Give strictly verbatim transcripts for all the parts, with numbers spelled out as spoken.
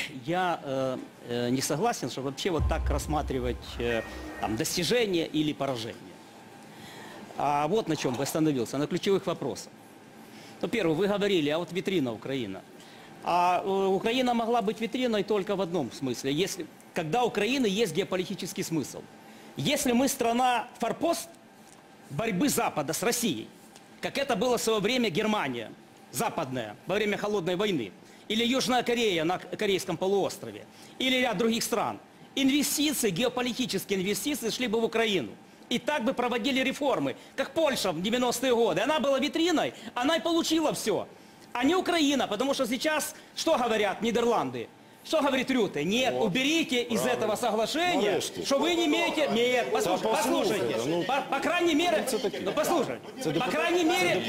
я э, э, не согласен, что вообще вот так рассматривать э, там, достижения или поражения. А вот на чем бы остановился, на ключевых вопросах. Ну, первое, вы говорили, а вот витрина Украина. А э, Украина могла быть витриной только в одном смысле, если, когда у Украины есть геополитический смысл. Если мы страна форпост борьбы Запада с Россией, как это было в свое время Германия, западная, во время Холодной войны, или Южная Корея на Корейском полуострове, или ряд других стран, инвестиции, геополитические инвестиции шли бы в Украину. И так бы проводили реформы, как Польша в девяностые годы. Она была витриной, она и получила все. А не Украина, потому что сейчас, что говорят Нидерланды? Что говорит Рюте? Нет, вот. Уберите из Правильно. этого соглашения, Нарешті. что вы не имеете... Нет, послушайте, послушайте. Ну, по, по крайней мере... Ну, послушайте. По крайней мере...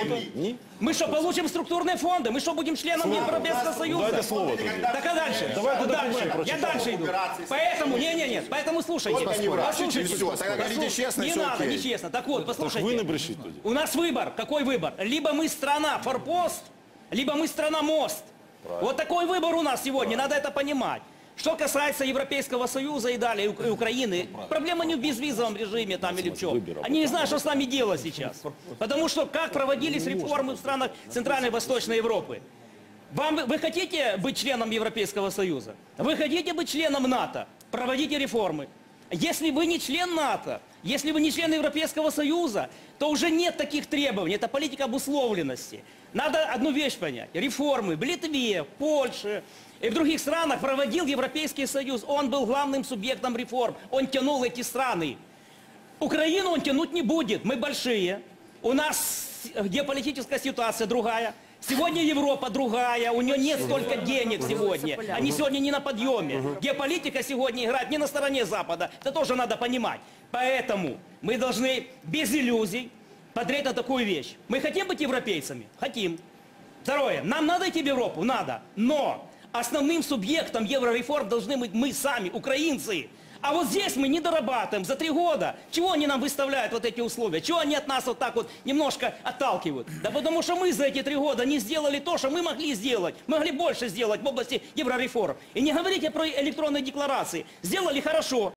Мы что, получим структурные фонды? Мы что, будем членом Европейского Союза? Дайте слово. Так а дальше? Давайте дальше. Я дальше иду. Поэтому... Не-не-не, поэтому слушайте. Послушайте. Все, тогда говорите честно, Не надо, нечестно. Так вот, послушайте. Вы не брешите. У нас выбор. Какой выбор? Либо мы страна форпост, либо мы страна мост. Правильно. Вот такой выбор у нас сегодня, Правильно. надо это понимать. Что касается Европейского Союза и далее, и Украины, Правильно. проблема не в безвизовом режиме там или в чем. Они не знают, что с нами делать сейчас. Потому что как проводились реформы в странах Центральной и Восточной Европы. Вам, вы хотите быть членом Европейского Союза? Вы хотите быть членом НАТО? Проводите реформы. Если вы не член НАТО, если вы не член Европейского Союза, то уже нет таких требований. Это политика обусловленности. Надо одну вещь понять. Реформы в Литве, в Польше и в других странах проводил Европейский Союз. Он был главным субъектом реформ. Он тянул эти страны. Украину он тянуть не будет. Мы большие. У нас геополитическая ситуация другая. Сегодня Европа другая, у нее нет столько денег сегодня. Они сегодня не на подъеме. Геополитика сегодня играет не на стороне Запада. Это тоже надо понимать. Поэтому мы должны без иллюзий смотреть на такую вещь. Мы хотим быть европейцами? Хотим. Второе. Нам надо идти в Европу? Надо. Но основным субъектом еврореформ должны быть мы сами, украинцы. А вот здесь мы не дорабатываем за три года. Чего они нам выставляют вот эти условия? Чего они от нас вот так вот немножко отталкивают? Да потому что мы за эти три года не сделали то, что мы могли сделать. Мы могли больше сделать в области еврореформ. И не говорите про электронные декларации. Сделали хорошо.